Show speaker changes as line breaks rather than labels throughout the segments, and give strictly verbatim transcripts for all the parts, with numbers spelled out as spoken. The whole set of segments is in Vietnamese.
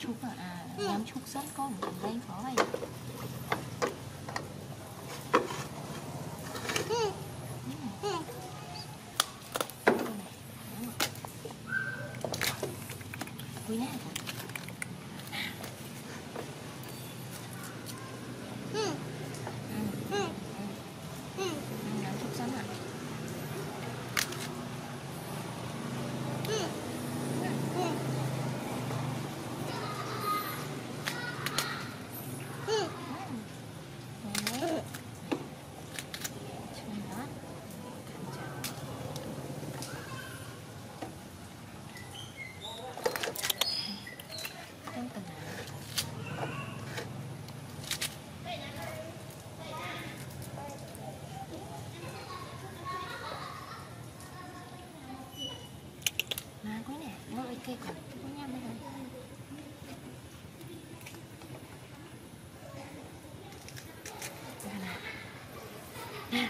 trúc à, à nhóm trúc rất có một tầm đây khó vậy. Quý nè. Nhóm trúc rất ạ. Cây còn có nhâm đây rồi. Nè.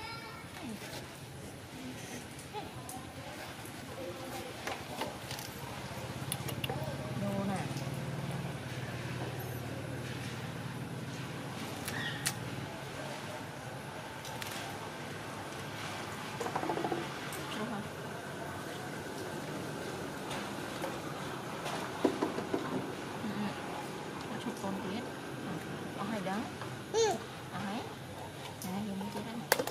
Đồ nè. Con tuyết có hai đó đấy này dùng cái đó này.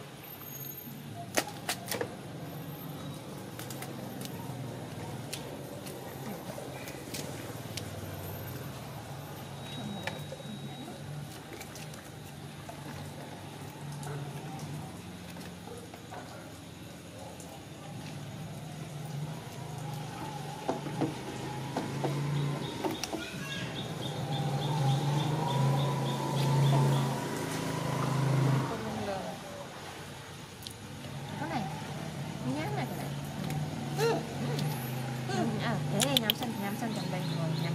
Xanh trong đây rồi nha.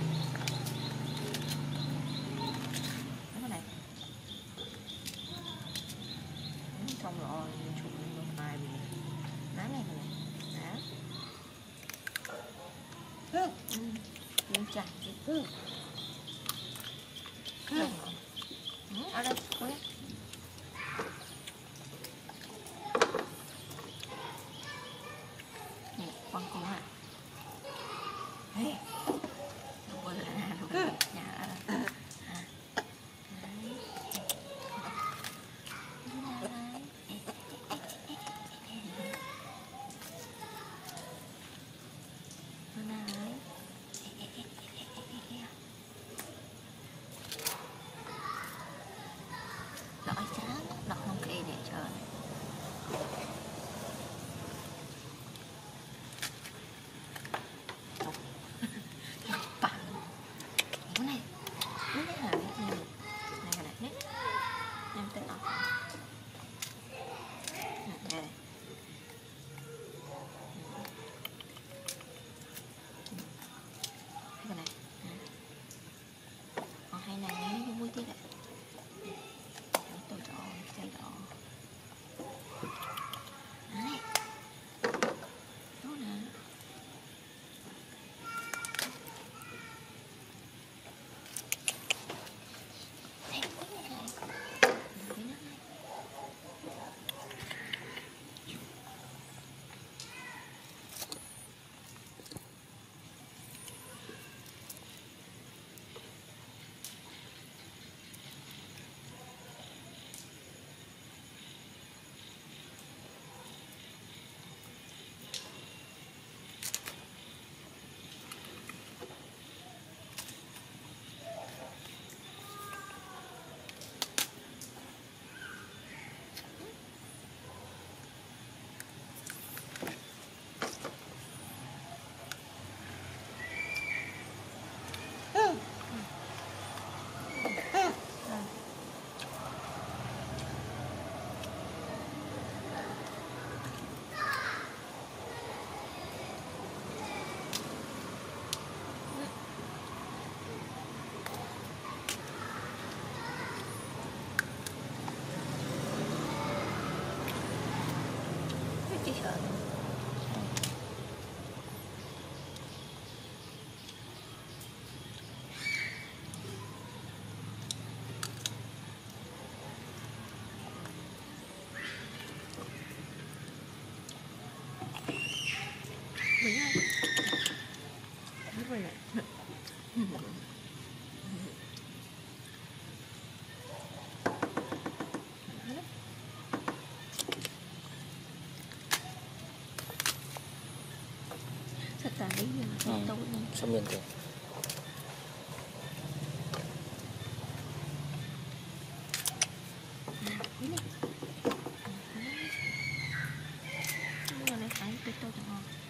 Cái này xong rồi chụp lên một bài vì lá này này lá kim chặt ở đây có đấy. Nè con cô à. Hey. Đợi chán, đọc không kê để chờ. Cái này, cái này là cái này, này là hết. Em tên nó. Đây. Cái này. Còn hai này nó vui tí đấy. Tôi đỏ, trái đỏ. Đấy. Đó nè. Đây, cái này này. Cái nước này. Sa tayo yun. Ito
Hmm.
lang.
Sa mente.
Ini. Ini là lấy cái tôi tôi chẳng